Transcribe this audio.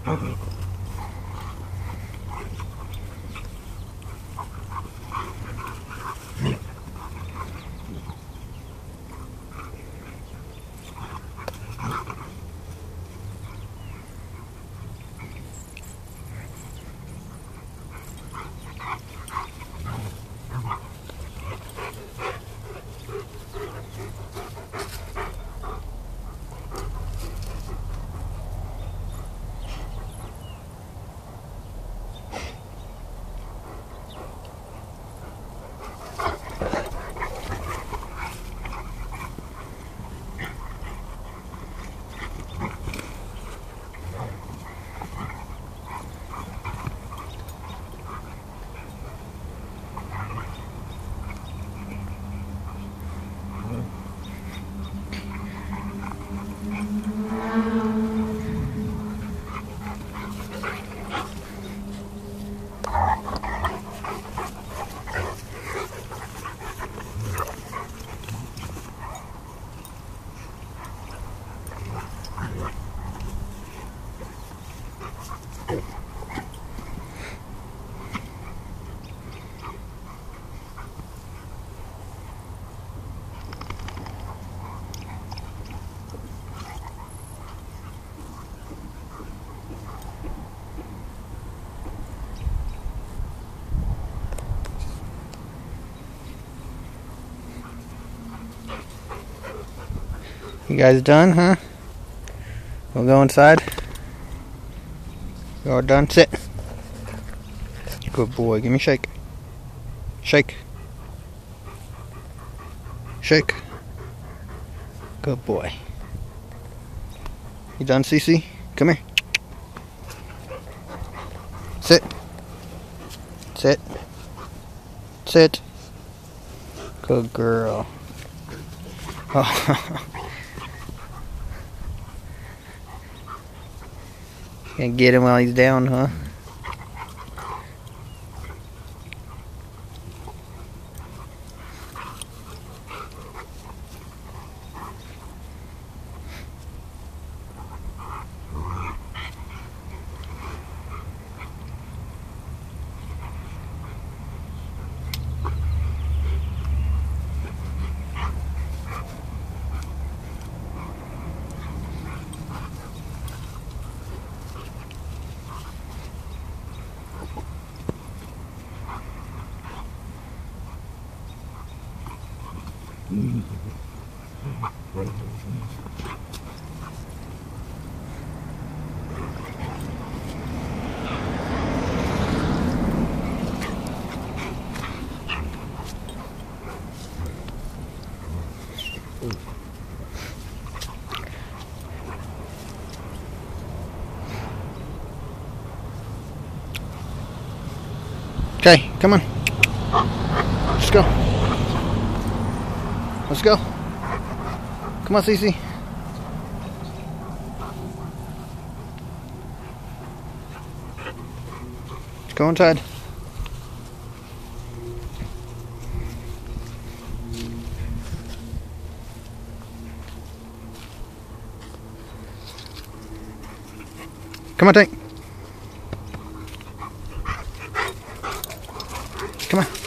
You guys done, huh? We'll go inside. You all done? Sit. Good boy. Give me a shake. Shake. Shake. Good boy. You done, Cece? Come here. Sit. Sit. Sit. Good girl. Oh. Can't get him while he's down, huh? Okay, come on. Let's go. Let's go. Come on, Cece. Let's go inside. Come on, Tank. Come on.